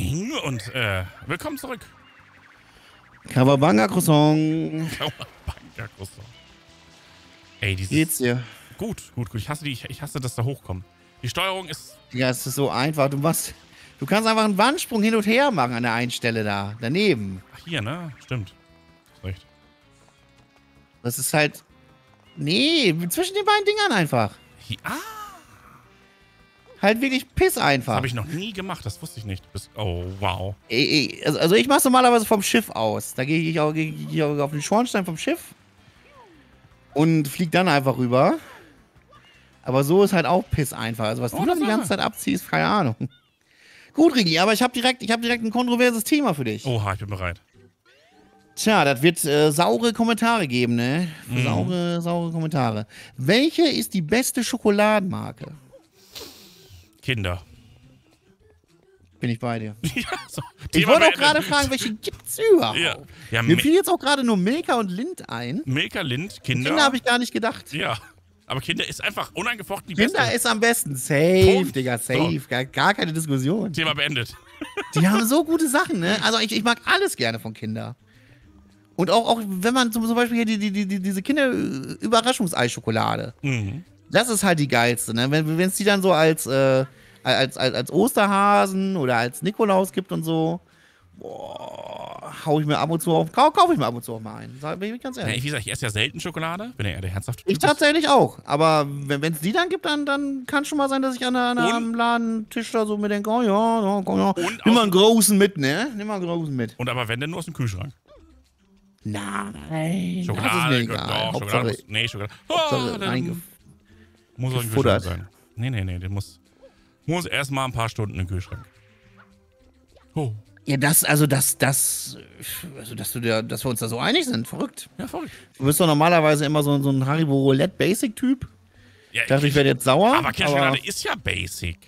Morning und willkommen zurück. Kawabanga Croissant. Kawabanga Croissant. Ey, dieses... Geht's dir? Gut. Ich hasse, dass da hochkommt. Die Steuerung ist... Ja, es ist so einfach. Du kannst einfach einen Wandsprung hin und her machen an der einen Stelle da. Daneben. Ach, hier, ne? Stimmt. Hast recht. Das ist halt... Nee, zwischen den beiden Dingern einfach. Hier, Halt wirklich Piss einfach. Das habe ich noch nie gemacht, das wusste ich nicht. Oh, wow. Also ich mach's normalerweise vom Schiff aus. Da gehe ich auch auf den Schornstein vom Schiff und flieg dann einfach rüber. Aber so ist halt auch Piss einfach. Also was du dann die ganze Zeit abziehst, keine Ahnung. Gut, Rigi, aber ich hab direkt ein kontroverses Thema für dich. Oha, ich bin bereit. Tja, das wird saure Kommentare geben, ne? Saure Kommentare. Welche ist die beste Schokoladenmarke? Kinder. Bin ich bei dir. Ja, so. Ich wollte auch gerade fragen, welche gibt's überhaupt? Ja, Mir fiel jetzt auch gerade nur Milka und Lind ein. Milka, Lind, Kinder. Kinder habe ich gar nicht gedacht. Ja, aber Kinder ist einfach unangefochten die beste. Kinder ist am besten. Safe, Punkt. Digga, safe. Gar keine Diskussion. Thema beendet. Die haben so gute Sachen, ne? Also ich mag alles gerne von Kinder. Und auch wenn man zum Beispiel hier diese Kinder-Überraschungsei-Schokolade. Mhm. Das ist halt die geilste, ne? Wenn es die dann so als Osterhasen oder als Nikolaus gibt und so, boah, kaufe ich mir ab und zu auch mal ein. Bin ich ganz ehrlich. Ja, wie gesagt, ich esse ja selten Schokolade. Bin ja eher der herzhafte Ich Typ. tatsächlich auch. Aber wenn es die dann gibt, dann kann schon mal sein, dass ich am Ladentisch da so mir denke, oh ja, komm ja. Nimm mal einen großen mit, ne? Nimm mal einen großen mit. Und aber wenn, denn nur aus dem Kühlschrank. Nein, Schokolade, das ist mir egal. doch, Schokolade muss, nee, Schokolade. Muss auch im Kühlschrank sein. Nee, der muss erstmal ein paar Stunden im Kühlschrank. Oh. Ja, dass wir uns da so einig sind, verrückt. Ja, verrückt. Du bist doch normalerweise immer so ein Haribo Roulette Basic Typ. Ja, ich dachte, ich werde jetzt sauer. Aber Kinderschokolade ist ja basic.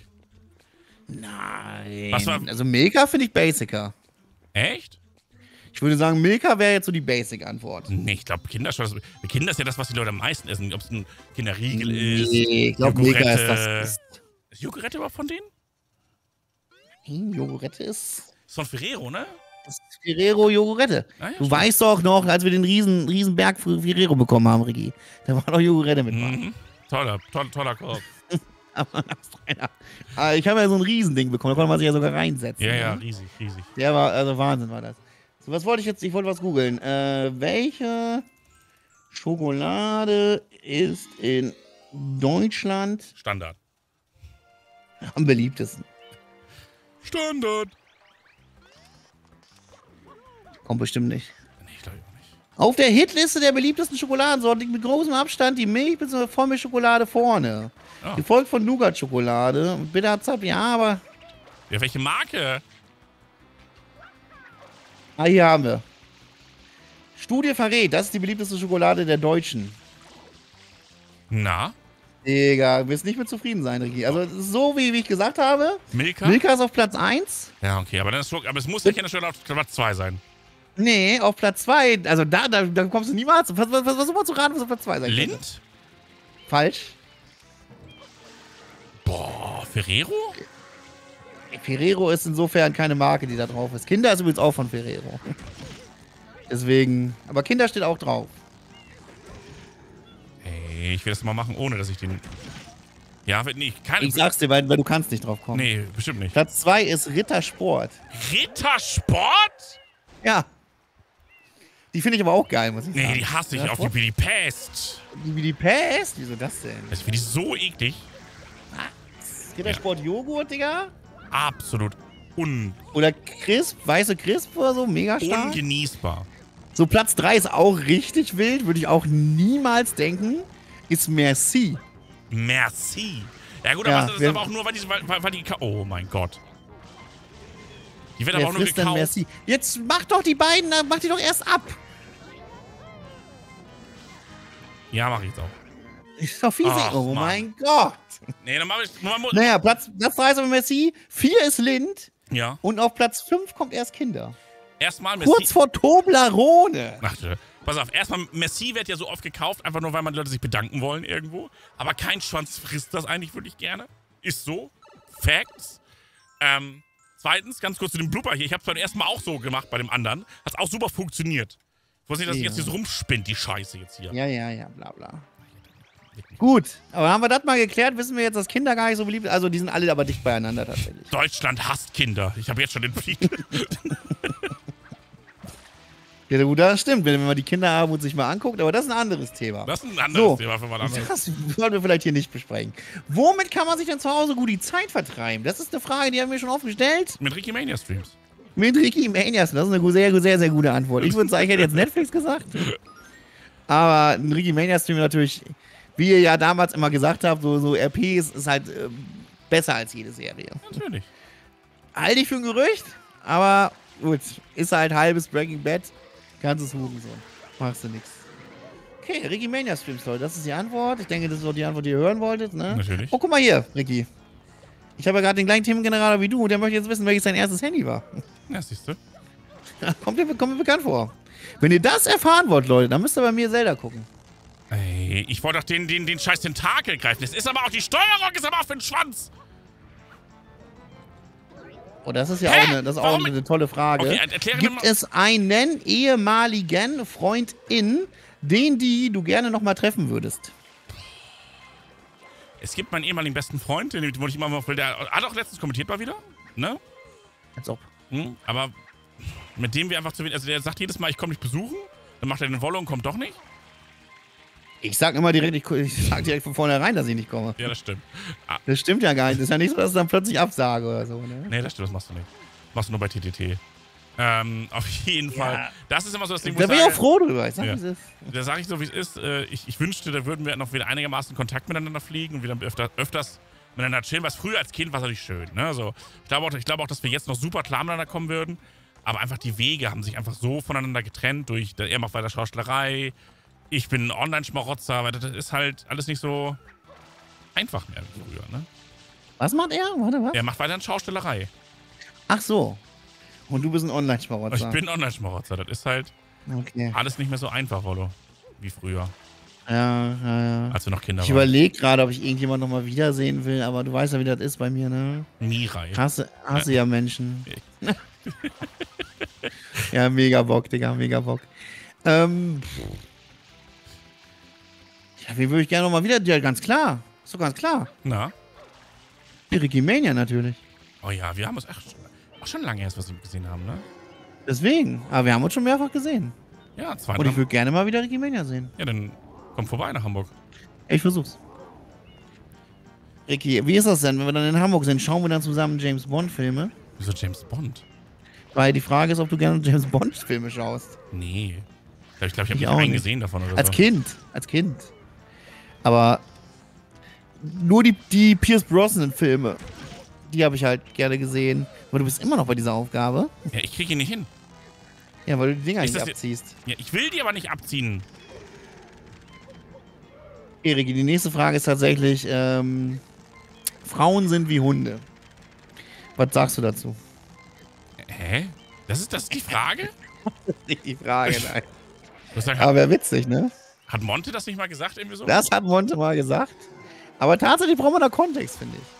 Nein. Was war... Also Milka finde ich basicer. Echt? Ich würde sagen, Milka wäre jetzt so die Basic-Antwort. Nee, ich glaube, Kinder ist ja das, was die Leute am meisten essen. Ob es ein Kinderriegel ist. Nee, ich glaube, Milka ist das. Ist Jogurette überhaupt von denen? Jogurette ist... Ist von Ferrero, ne? Das ist Ferrero Jogurette. Ah, ja, du weißt doch noch, als wir den riesen Berg Ferrero bekommen haben, Rigi. Da war doch Jogurette mit bei. Mhm. Toller Korb. Aber ich habe ja so ein Riesending bekommen, da konnte man sich ja sogar reinsetzen. Ja, ne? riesig. Der war, also Wahnsinn war das. So, was wollte ich jetzt? Ich wollte was googeln. Welche Schokolade ist in Deutschland Standard. am beliebtesten? Standard. Kommt bestimmt nicht. Nee, ich glaube auch nicht. Auf der Hitliste der beliebtesten Schokoladensorten liegt mit großem Abstand die Milch- bzw. Vollmilchschokolade vorne. Oh. Gefolgt von Nougat-Schokolade. Bitterzapf, ja, aber... Ja, welche Marke? Ah, hier haben wir. Studie verrät, das ist die beliebteste Schokolade der Deutschen. Na? Digga, wirst nicht mit zufrieden sein, Ricky. Also, so wie ich gesagt habe. Milka? Milka ist auf Platz 1. Ja, okay, aber es muss nicht in der Stelle auf Platz 2 sein. Nee, auf Platz 2. Also, da kommst du niemals. Versuch mal zu raten, was auf Platz 2 sein könnte. Lind? Falsch. Boah, Ferrero? Ferrero ist insofern keine Marke, die da drauf ist. Kinder ist übrigens auch von Ferrero. Deswegen. Aber Kinder steht auch drauf. Ey, ich will das mal machen, ohne dass ich den... Ja, nee, Ich sag's dir, weil du kannst nicht drauf kommen. Nee, bestimmt nicht. Platz 2 ist Rittersport. Rittersport? Ja. Die finde ich aber auch geil, muss ich sagen. Nee, die hasse ich auf wie die Pest. Wie die Pest? Wieso das denn? Ich finde die so eklig. Rittersport Joghurt, Digga? Absolut Oder Crisp, weiße Crisp oder so, mega stark. ungenießbar. So, Platz 3 ist auch richtig wild, würde ich auch niemals denken. Ist Merci. Merci. Ja gut, Ja, aber das ist aber auch nur, weil die... Oh mein Gott. Die wird aber auch nur frisst denn gekauft. Merci? Jetzt mach doch die beiden, mach die doch erst ab. Ja, mach ich jetzt auch. Ist doch fies. Ach, Oh Mann. mein Gott. Nee, dann mach ich... Naja, Platz 3 ist aber Merci, 4 ist Lind Ja. und auf Platz 5 kommt erst Kinder. Erstmal Merci... Kurz vor Toblerone. Ach, pass auf, erstmal, Merci wird ja so oft gekauft, einfach nur, weil man die Leute sich bedanken wollen irgendwo. Aber kein Schwanz frisst das eigentlich wirklich gerne. Ist so. Facts. Zweitens, ganz kurz zu dem Blooper hier. Ich habe es beim ersten Mal auch so gemacht, bei dem anderen. Hat auch super funktioniert. Ich weiß nicht, dass ich jetzt hier so rumspinnt, die Scheiße jetzt hier. Ja, bla bla. Gut, aber haben wir das mal geklärt, wissen wir jetzt, dass Kinder gar nicht so beliebt sind. Also die sind alle aber dicht beieinander tatsächlich. Deutschland hasst Kinder. Ich habe jetzt schon den Tweet. Ja gut, das stimmt, wenn man die Kinderarmut sich mal anguckt, aber das ist ein anderes Thema. Das ist ein anderes Thema für mal anderes. Das wollen wir vielleicht hier nicht besprechen. Womit kann man sich denn zu Hause gut die Zeit vertreiben? Das ist eine Frage, die haben wir schon oft gestellt. Mit Ricky Mania Streams. Mit Ricky Manias, das ist eine sehr gute Antwort. Ich würde sagen, ich hätte jetzt Netflix gesagt. Aber ein Ricky Mania Stream natürlich, wie ihr ja damals immer gesagt habt, so RPs ist halt besser als jede Serie. Natürlich. Halte ich für ein Gerücht, aber gut, ist halt halbes Breaking Bad. Kannst es hupen so. Machst du nix. Okay, Ricky Mania Streams, Leute. Das ist die Antwort. Ich denke, das ist auch die Antwort, die ihr hören wolltet, ne? Natürlich. Oh, guck mal hier, Ricky. Ich habe ja gerade den gleichen Themengenerator wie du und der möchte jetzt wissen, welches sein erstes Handy war. Ja, siehst du. Kommt mir bekannt vor. Wenn ihr das erfahren wollt, Leute, dann müsst ihr bei mir Zelda gucken. Ey, ich wollte doch den scheiß Tentakel greifen. Das ist aber auch die Steuerung, ist aber auch für den Schwanz. Oh, das ist ja auch eine tolle Frage. Okay, erkläre mir Gibt es einen ehemaligen Freundin, den du gerne noch mal treffen würdest? Es gibt meinen ehemaligen besten Freund, den wollte ich immer mal, der hat auch letztens kommentiert mal wieder, ne? Als ob. Aber mit dem wir einfach zu wenig, also der sagt jedes Mal, ich komme dich besuchen, dann macht er den Wolle und kommt doch nicht. Ich sag immer direkt, ich sag direkt von vornherein, dass ich nicht komme. Ja, das stimmt. Das stimmt ja gar nicht. Das ist ja nicht so, dass ich dann plötzlich absage oder so, ne? Nee, das stimmt, das machst du nicht. Machst du nur bei TTT. Auf jeden Fall. Das ist immer so das Ding, wo da bin ich auch froh drüber. Ich sag, ja. wie es ist. Da sage ich so, wie es ist. Ich wünschte, da würden wir noch wieder einigermaßen Kontakt miteinander fliegen und wieder öfters miteinander chillen, was früher als Kind war natürlich schön. Ne? So, ich glaube auch, dass wir jetzt noch super klar miteinander kommen würden. Aber einfach die Wege haben sich einfach so voneinander getrennt durch, er macht weiter Schauspielerei, ich bin ein Online-Schmarotzer, weil das ist halt alles nicht so einfach mehr wie früher. Ne? Was macht er? Warte, was? Er macht weiter Schauspielerei. Ach so. Und du bist ein Online-Schmarotzer. Ich bin Online-Schmarotzer. Das ist halt alles nicht mehr so einfach, Rollo, wie früher. Ja. Als wir noch Kinder Ich waren. überlege gerade, ob ich irgendjemand noch mal wiedersehen will, aber du weißt ja, wie das ist bei mir, ne? Mirai. Hasse ja Menschen. Ja, mega Bock, Digga, mega Bock. Ja, wen würde ich gerne noch mal wieder? Ja, ganz klar. Ist doch ganz klar. Na? Die Ricky Mania natürlich. Oh ja, wir haben es auch schon lange erst was wir gesehen haben, ne? Deswegen. Aber wir haben uns schon mehrfach gesehen. Ja, Und zweimal. ich würde gerne mal wieder Ricky Mania sehen. Ja, dann komm vorbei nach Hamburg. Ich versuch's. Ricky, wie ist das denn, wenn wir dann in Hamburg sind? Schauen wir dann zusammen James Bond-Filme? Wieso James Bond? Weil die Frage ist, ob du gerne James Bond-Filme schaust. Nee. Ich glaube, ich habe Ich nicht auch einen nicht. gesehen davon oder Als so. Kind. Aber nur die Pierce Brosnan-Filme, die habe ich halt gerne gesehen. Aber du bist immer noch bei dieser Aufgabe. Ja, ich kriege ihn nicht hin. Ja, weil du die Dinger Ist nicht das abziehst. Ja, ich will die aber nicht abziehen. Erik, die nächste Frage ist tatsächlich, Frauen sind wie Hunde. Was sagst du dazu? Hä? Das ist die Frage? Nicht die Frage, nein. Was sagt, Aber wäre witzig, ne? hat Monte das nicht mal gesagt irgendwie so? Das hat Monte mal gesagt. Aber tatsächlich brauchen wir da Kontext, finde ich.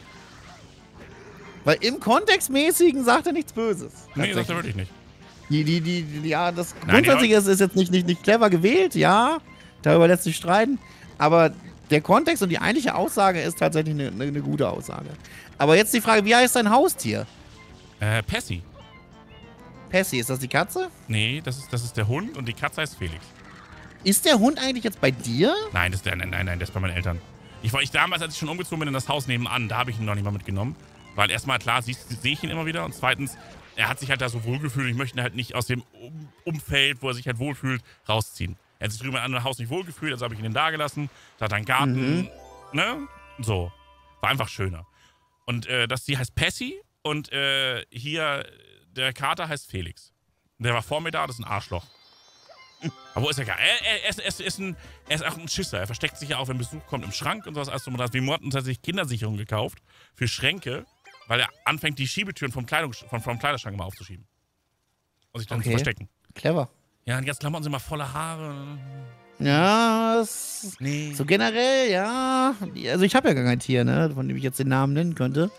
Weil im Kontextmäßigen sagt er nichts Böses. Nee, sagt er wirklich nicht. Ja, das Nein, grundsätzlich ist jetzt nicht clever gewählt, ja. Darüber lässt sich streiten. Aber der Kontext und die eigentliche Aussage ist tatsächlich eine gute Aussage. Aber jetzt die Frage, wie heißt dein Haustier? Passy. Passy, ist das die Katze? Nee, das ist der Hund und die Katze heißt Felix. Ist der Hund eigentlich jetzt bei dir? Nein, der ist bei meinen Eltern. Ich damals, als ich schon umgezogen bin in das Haus nebenan, da habe ich ihn noch nicht mal mitgenommen. Weil erstmal, klar, sehe ich ihn immer wieder. Und zweitens, er hat sich halt da so wohlgefühlt. Ich möchte ihn halt nicht aus dem Umfeld, wo er sich halt wohlfühlt, rausziehen. Er hat sich drüben in einem anderen Haus nicht wohlgefühlt, also habe ich ihn da gelassen. Da hat er einen Garten, ne? So. War einfach schöner. Und die heißt Passy und hier der Kater heißt Felix. Der war vor mir da, das ist ein Arschloch. Aber wo ist er gar? Er ist auch ein Schisser. Er versteckt sich ja auch, wenn Besuch kommt, im Schrank und sowas. Also, wir hatten tatsächlich Kindersicherung gekauft für Schränke, weil er anfängt, die Schiebetüren vom Kleiderschrank mal aufzuschieben. Und sich dann zu verstecken. Clever. Ja, und jetzt Klamotten sind immer voller Haare. Ja, Nee. so generell, ja. Also ich habe ja gar kein Tier, ne, von dem ich jetzt den Namen nennen könnte.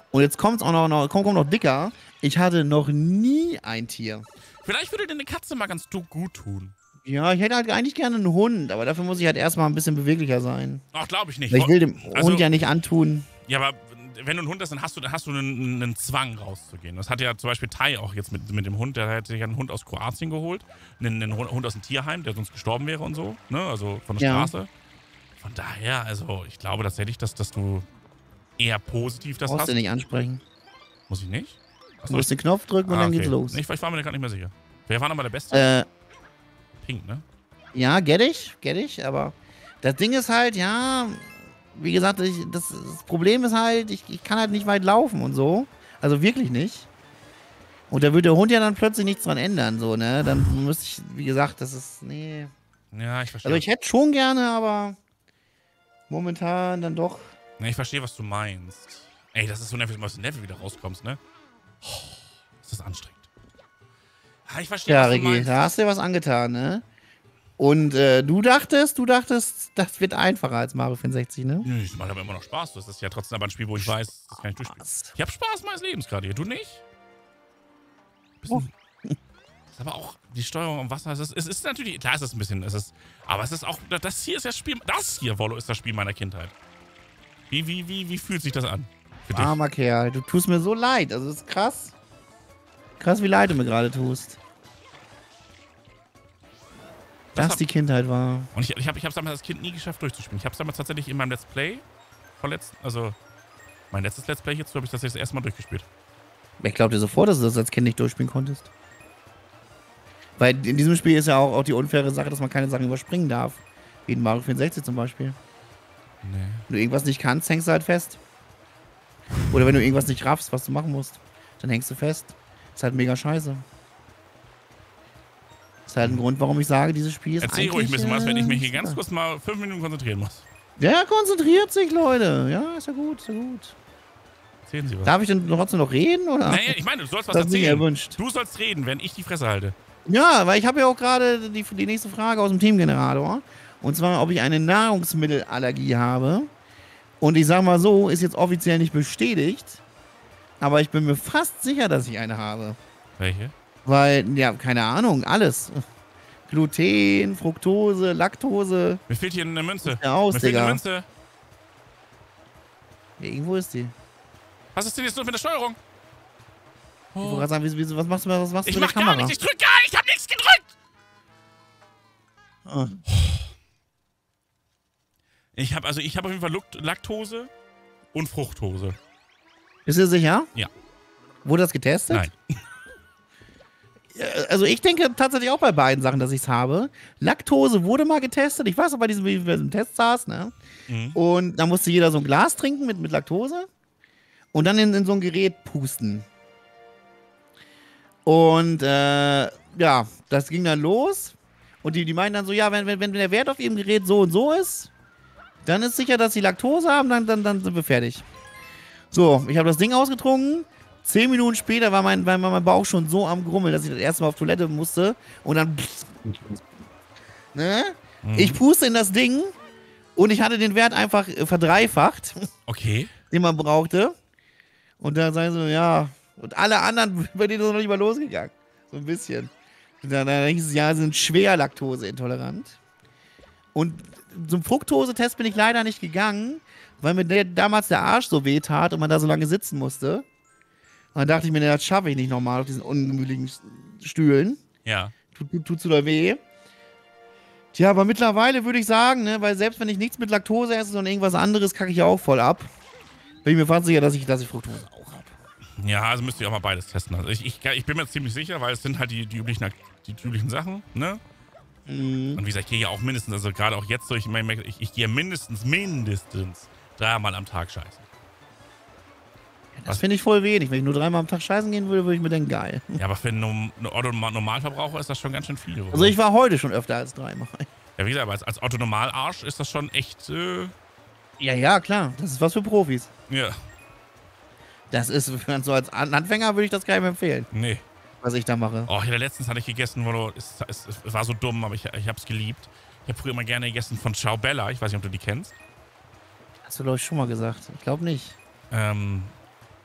Und jetzt kommt noch dicker. Ich hatte noch nie ein Tier. Vielleicht würde dir eine Katze mal ganz gut tun. Ja, ich hätte halt eigentlich gerne einen Hund, aber dafür muss ich halt erstmal ein bisschen beweglicher sein. Ach, glaube ich nicht. Weil ich will dem Hund ja nicht antun. Ja, aber wenn du einen Hund hast, dann hast du einen Zwang rauszugehen. Das hat ja zum Beispiel Tai auch jetzt mit dem Hund. Der hat sich einen Hund aus Kroatien geholt. Einen Hund aus dem Tierheim, der sonst gestorben wäre und so. Ne? Also von der Straße. Von daher, also ich glaube tatsächlich, dass du eher positiv das hast. Brauchst du nicht ansprechen. Muss ich nicht? Du musst den Knopf drücken und dann geht's los. Ich war mir gar nicht mehr sicher. Wer war nochmal der Beste? Pink, ne? Ja, get ich, aber das Ding ist halt, ja, wie gesagt, das Problem ist halt, ich kann halt nicht weit laufen und so. Also wirklich nicht. Und da würde der Hund ja dann plötzlich nichts dran ändern, so, ne? Dann müsste ich, wie gesagt, das ist, nee. Ja, ich verstehe. Also ich hätte schon gerne, aber momentan dann doch. Ne, ich verstehe, was du meinst. Ey, das ist so nervig, wenn du aus dem Level wieder rauskommst, ne? Oh, das ist anstrengend. Ja, ich verstehe, was du Regi, meinst. da hast du dir was angetan, ne? Und du dachtest, das wird einfacher als Mario 64, ne? Nö, ich mache aber immer noch Spaß. Das ist ja trotzdem aber ein Spiel, wo ich weiß, das kann ich durchspielen. Ich habe Spaß meines Lebens gerade hier. Du nicht? Ist aber auch die Steuerung am Wasser. Es ist natürlich, klar ist es ein bisschen, aber es ist auch, das hier ist das Spiel, Wollo, ist das Spiel meiner Kindheit. Wie fühlt sich das an? Für dich? Armer Kerl, du tust mir so leid. Also das ist krass. Krass, wie leid du mir gerade tust. Dass die Kindheit war. Und ich hab's damals als Kind nie geschafft durchzuspielen. Ich hab's damals tatsächlich in meinem Let's Play mein letztes Let's Play hierzu habe ich tatsächlich das erste Mal durchgespielt. Ich glaub dir sofort, dass du das als Kind nicht durchspielen konntest. Weil in diesem Spiel ist ja auch die unfaire Sache, dass man keine Sachen überspringen darf. Wie in Mario 64 zum Beispiel. Nee. Wenn du irgendwas nicht kannst, hängst du halt fest. Oder wenn du irgendwas nicht raffst, was du machen musst, dann hängst du fest. Ist halt mega scheiße. Ist halt ein Grund, warum ich sage, dieses Spiel ist Erzähl eigentlich... ruhig ein bisschen was, wenn ich mich hier ganz kurz mal 5 Minuten konzentrieren muss. Ja, konzentriert sich, Leute. Ja, ist ja gut, ist ja gut. Erzählen Sie was. Darf ich denn trotzdem noch reden, oder? Naja, ich meine, du sollst was Das ist nicht erzählen. erwünscht. Du sollst reden, wenn ich die Fresse halte. Ja, weil ich habe ja auch gerade die nächste Frage aus dem Teamgenerator. Und zwar, ob ich eine Nahrungsmittelallergie habe. Und ich sag mal so, ist jetzt offiziell nicht bestätigt. Aber ich bin mir fast sicher, dass ich eine habe. Welche? Weil, ja, keine Ahnung, alles. Gluten, Fructose, Laktose. Mir fehlt hier eine Münze. Ja, aus, Mir fehlt eine Digga. Münze. Ja, irgendwo ist die. Was ist denn jetzt los mit der Steuerung? Ich wollte gerade sagen, was machst du mit Ich der mach Kamera? gar nichts, ich drück gar nicht, ich hab nichts gedrückt! Ah. Ich habe auf jeden Fall Laktose und Fructose. Bist du sicher? Ja. Wurde das getestet? Nein. Also ich denke tatsächlich auch bei beiden Sachen, dass ich es habe. Laktose wurde mal getestet. Ich weiß noch, bei diesem Test saß, ne? Mhm. Und da musste jeder so ein Glas trinken mit Laktose und dann in so ein Gerät pusten. Und ja, das ging dann los. Und die meinten dann so, ja, wenn der Wert auf ihrem Gerät so und so ist, dann ist sicher, dass sie Laktose haben, dann sind wir fertig. So, ich habe das Ding ausgetrunken. 10 Minuten später war mein Bauch schon so am Grummeln, dass ich das erste Mal auf Toilette musste. Und dann... Ne? Mhm. Ich puste in das Ding und ich hatte den Wert einfach verdreifacht, Okay. den man brauchte. Und dann sagen sie so, ja... Und alle anderen, bei denen ist es noch nicht mal losgegangen. So ein bisschen. Und dann hieß es, ja, sie sind schwer laktoseintolerant. Und zum Fructose-Test bin ich leider nicht gegangen, weil mir damals der Arsch so weh tat und man da so lange sitzen musste. Und dann dachte ich mir, das schaffe ich nicht nochmal auf diesen ungemütlichen Stühlen. Ja. Tut's oder weh. Tja, aber mittlerweile würde ich sagen, ne, weil selbst wenn ich nichts mit Laktose esse, sondern irgendwas anderes, kacke ich ja auch voll ab. Bin ich mir fast sicher, dass ich Fructose auch habe. Ja, also müsst ihr auch mal beides testen. Also ich bin mir ziemlich sicher, weil es sind halt die üblichen Sachen, ne? Mhm. Und wie gesagt, ich gehe ja auch mindestens, also gerade auch jetzt so, ich gehe mindestens 3-mal am Tag scheißen. Das finde ich voll wenig. Wenn ich nur 3-mal am Tag scheißen gehen würde, würde ich mir denken, geil. Ja, aber für einen Otto-Normalverbraucher ist das schon ganz schön viel. Oder? Also ich war heute schon öfter als 3-mal. Ja, wie gesagt, aber als Otto-Normalarsch ist das schon echt, Ja, klar. Das ist was für Profis. ja, Das ist, so als Anfänger würde ich das keinem empfehlen, nee. was ich da mache. Oh, letztens hatte ich gegessen, es war so dumm, aber ich hab's geliebt. Ich habe früher immer gerne gegessen von Ciao Bella. Ich weiß nicht, ob du die kennst. Hast du, glaube ich, schon mal gesagt. Ich glaube nicht.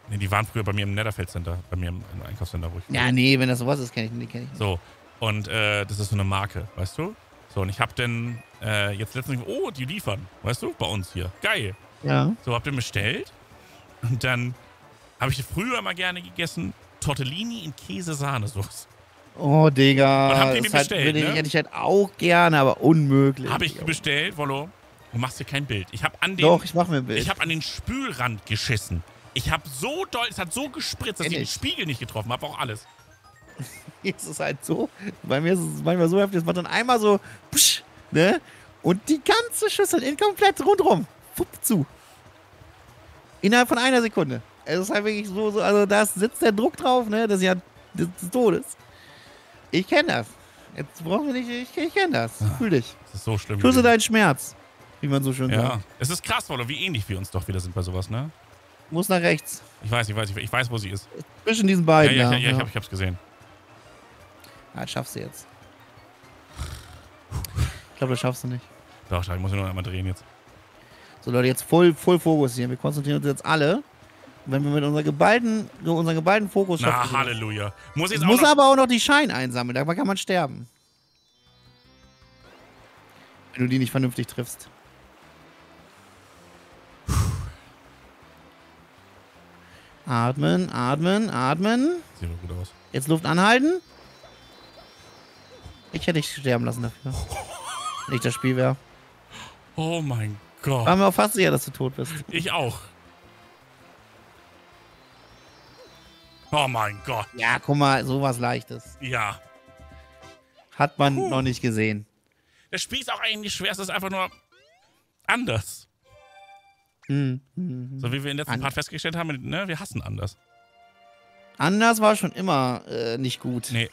Nee, die waren früher bei mir im Netherfeld Center, bei mir im Einkaufscenter, wo ich. Ja, nee, wenn das sowas ist, kenne ich nicht. So, und das ist so eine Marke, weißt du? So, und ich hab dann jetzt letztens, oh, die liefern, weißt du, bei uns hier. Geil. Ja. So, hab den bestellt und dann habe ich früher immer gerne gegessen Tortellini in Käse-Sahnesoße. Oh, Digga. Und habt ihr die das bestellt, ne? hätte ich halt auch gerne, aber unmöglich. Habe ich bestellt, Wollo. Du machst dir kein Bild. Ich mach mir ein Bild. Ich habe an den Spülrand geschissen. Ich habe so doll, es hat so gespritzt, dass ich den Spiegel nicht getroffen habe, auch alles. Jetzt ist es halt so, bei mir ist es manchmal so heftig, es macht dann einmal so, psch, ne? Und die ganze Schüssel komplett rundherum, fupp, zu. Innerhalb von einer Sekunde. Es ist halt wirklich so, also da sitzt der Druck drauf, ne? Das ist ja des Todes. Ich kenne das. Jetzt brauchen wir nicht, ich kenne das. Fühl dich. Das ist so schlimm. Fühlst du deinen Schmerz, wie man so schön sagt. Ja, es ist krass, Wollo, wie ähnlich wir uns doch wieder sind bei sowas, ne? Muss nach rechts. Ich weiß, wo sie ist. Zwischen diesen beiden. Ja, ich hab's gesehen. Ja, das schaffst du jetzt. Ich glaube, das schaffst du nicht. Doch, ich muss nur noch einmal drehen jetzt. So, Leute, jetzt voll Fokus hier. Wir konzentrieren uns jetzt alle. Und wenn wir mit unserem geballten Fokus schaffen. Na, Halleluja. Muss aber auch noch die Shine einsammeln. Dabei kann man sterben. Wenn du die nicht vernünftig triffst. Atmen, atmen, atmen. Sieht doch gut aus. Jetzt Luft anhalten. Ich hätte dich sterben lassen dafür. Nicht das Spiel wäre. Oh mein Gott. War mir auch fast sicher, dass du tot bist. Ich auch. Oh mein Gott. Ja, guck mal, sowas Leichtes. Ja. Hat man noch nicht gesehen. Das Spiel ist auch eigentlich nicht schwer, es ist einfach nur anders. So wie wir im letzten Part festgestellt haben, ne, wir hassen anders. Anders war schon immer nicht gut. Nee.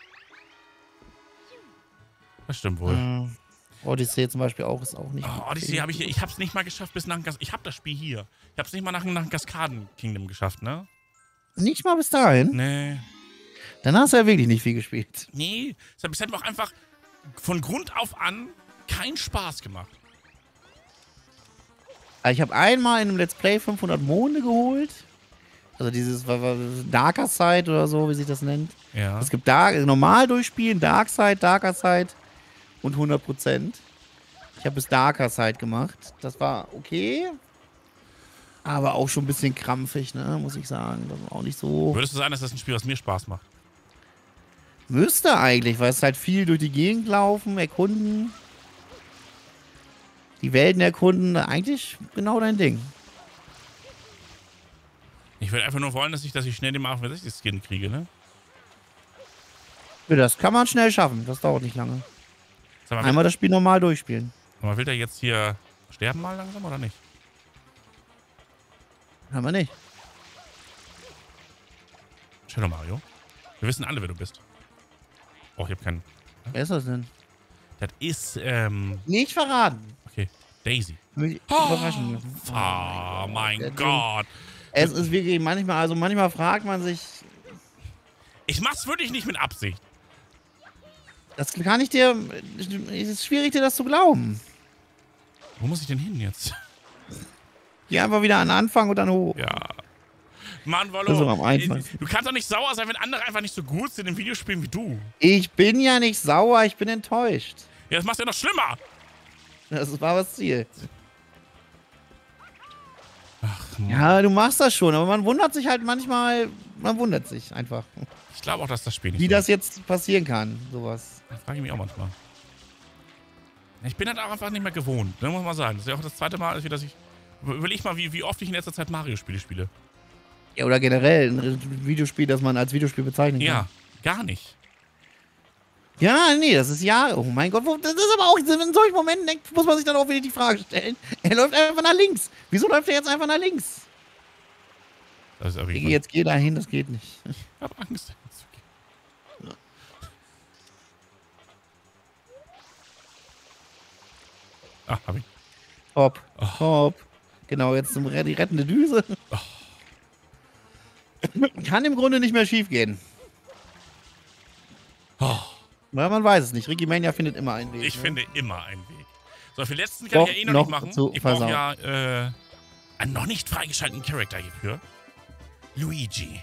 Das stimmt wohl. Odyssey zum Beispiel auch, ist auch nicht gut. Odyssey habe ich hab's nicht mal geschafft bis nach Ich habe das Spiel hier. Ich hab's nicht mal nach Kaskaden Kingdom geschafft, ne? Nicht mal bis dahin? Nee. Dann hast du ja wirklich nicht viel gespielt. Nee. Es hat mir auch einfach von Grund auf an keinen Spaß gemacht. Ich habe einmal in einem Let's Play 500 Monde geholt. Also dieses Darker Side oder so, wie sich das nennt. Ja. Es gibt normal durchspielen, Dark Side, Darker Side und 100%. Ich habe bis Darker Side gemacht. Das war okay. Aber auch schon ein bisschen krampfig, ne, muss ich sagen. Das war auch nicht so. Würdest du sagen, dass das ein Spiel, was mir Spaß macht? Müsste eigentlich, weil es halt viel durch die Gegend laufen, erkunden. Die Welten erkunden, eigentlich genau dein Ding. Ich würde einfach nur wollen, dass ich schnell den 68-Skin kriege, ne? Ja, das kann man schnell schaffen, das dauert nicht lange. Sag mal, Einmal das Spiel normal durchspielen. Aber will der jetzt hier sterben mal langsam oder nicht? Haben wir nicht. Shadow Mario. Wir wissen alle, wer du bist. Oh, ich hab keinen. Wer ist das denn? Das ist, Nicht verraten. okay. Daisy. Mich überraschen müssen. Oh mein Der Gott. Es ist wirklich manchmal fragt man sich, Ich mach's wirklich nicht mit Absicht. das kann ich dir, es ist schwierig dir das zu glauben. Wo muss ich denn hin jetzt? Geh einfach wieder an den Anfang und dann hoch. Ja. Mann, Das ist Wollo. am einfachsten. Du kannst doch nicht sauer sein, wenn andere einfach nicht so gut sind in Videospielen wie du. Ich bin ja nicht sauer, ich bin enttäuscht. Ja, das machst du ja noch schlimmer. Das war das Ziel. Ach, Mann. Ja, du machst das schon, aber man wundert sich halt manchmal, man wundert sich einfach, Ich glaube auch, dass das Spiel nicht wie so das jetzt passieren kann, sowas. Das frage ich mich auch manchmal. Ich bin halt auch einfach nicht mehr gewohnt, ne, muss man sagen. Das ist ja auch das zweite Mal, dass ich. Überleg mal, wie oft ich in letzter Zeit Mario-Spiele spiele. Ja, oder generell ein Videospiel, das man als Videospiel bezeichnen kann. Ja, gar nicht. Ja, nee, das ist Jahre. Oh mein Gott, das ist aber auch, in solchen Momenten muss man sich dann auch wieder die Frage stellen. Er läuft einfach nach links. Wieso läuft er jetzt einfach nach links? Das ist auf jeden Diggi, Fall. jetzt geh da hin, das geht nicht. Ich hab Angst, dahin zu gehen. Ah, hab ich. Top, Oh. top. Genau, jetzt die rettende Düse. Oh. Kann im Grunde nicht mehr schief gehen. Oh. Weil man weiß es nicht. Ricky Mania findet immer einen Weg. Ich ne? finde immer einen Weg. So, für den letzten kann Doch, ich ja eh noch noch nicht machen. zu Ich brauche versauen. ja einen noch nicht freigeschalteten Charakter hierfür. Luigi.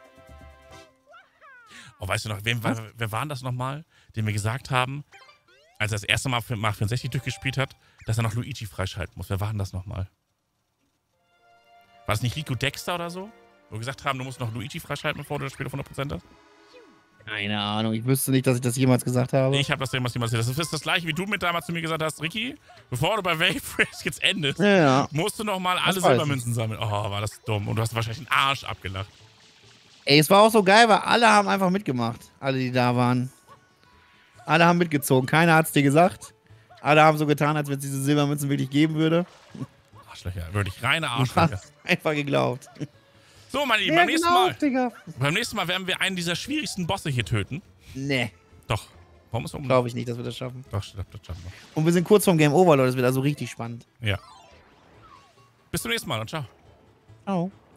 Oh, weißt du noch, wer war denn das nochmal, den wir gesagt haben, als er das erste Mal für Mario 64 durchgespielt hat, dass er noch Luigi freischalten muss? Wer war denn das nochmal? War das nicht Rico Dexter oder so? Wo wir gesagt haben, du musst noch Luigi freischalten, bevor du das Spiel auf 100% hast? Keine Ahnung, ich wüsste nicht, dass ich das jemals gesagt habe. Ich habe das jemals gesagt. Das ist das gleiche, wie du mit damals zu mir gesagt hast, Ricky, bevor du bei Wave Race jetzt endest, musst du nochmal alle Silbermünzen sammeln. Oh, war das dumm. Und du hast wahrscheinlich einen Arsch abgelacht. Ey, es war auch so geil, weil alle haben einfach mitgemacht. Alle, die da waren. Alle haben mitgezogen. Keiner hat es dir gesagt. Alle haben so getan, als wenn es diese Silbermünzen wirklich geben würde. Arschlöcher, wirklich reine Arschlöcher. Einfach geglaubt. So, mein Lieben, beim nächsten Mal werden wir einen dieser schwierigsten Bosse hier töten. Nee. Doch. Warum ist Glaube ich nicht, dass wir das schaffen. Doch, das schaffen wir. Und wir sind kurz vorm Game Over, Leute. Das wird also richtig spannend. Ja. Bis zum nächsten Mal und ciao. Ciao.